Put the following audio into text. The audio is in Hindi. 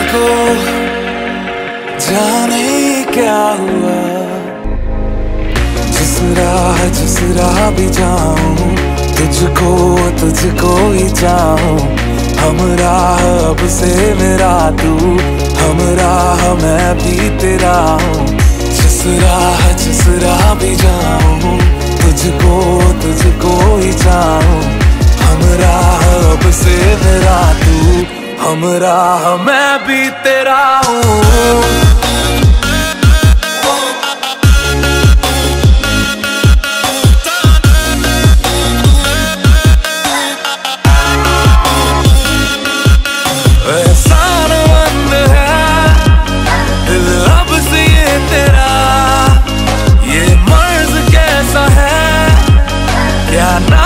मुझको जाने क्या हुआ, जिस राह भी जाऊं तुझको ही चाहूं। हम राह अब से मेरा तू, हम राह मैं भी तेरा हूँ। जिस राह भी जाऊं तुझको ही चाहूं। हम राह अब से मेरा तू, हम राह मैं भी तेरा हूँ। Yeah.